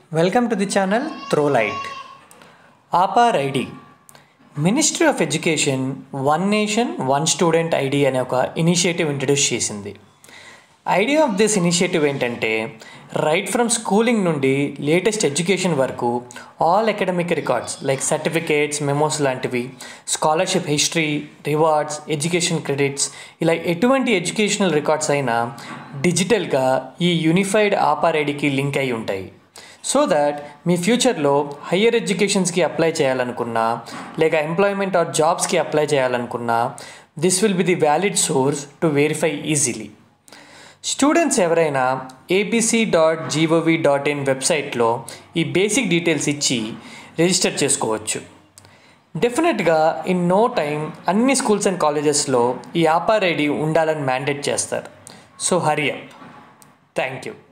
Welcome to the channel Throw Light. APAAR ID Ministry of Education One Nation One Student ID అనే ఒక initiative introduce చేసింది. Idea of this initiative ఏంటంటే right from schooling నుండి latest education వరకు all academic records like certificates, memos లాంటివి, scholarship history, rewards, education credits, ఇలా ఎటువంటి educational records అయినా డిజిటల్గా ఈ యూనిఫైడ్ ఆపార్ ఐడికి లింక్ అయి ఉంటాయి. సో దాట్ మీ ఫ్యూచర్లో హయ్యర్ ఎడ్యుకేషన్స్కి అప్లై చేయాలనుకున్నా లేక ఎంప్లాయ్మెంట్ ఆర్ జాబ్స్కి అప్లై చేయాలనుకున్నా this will be the valid source to verify easily. Students ఎవరైనా apc.gov.in వెబ్సైట్లో ఈ బేసిక్ డీటెయిల్స్ ఇచ్చి రిజిస్టర్ చేసుకోవచ్చు. డెఫినెట్గా ఇన్ నో టైం అన్ని స్కూల్స్ అండ్ కాలేజెస్లో ఈ ఆపార్ ఐడి ఉండాలని మ్యాండేట్ చేస్తారు. So hurry up. Thank you.